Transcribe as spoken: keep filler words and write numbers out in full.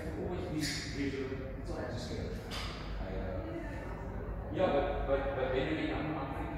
have to always be visual. It's not just go. I, uh, yeah, but, but, but anyway, I'm, I'm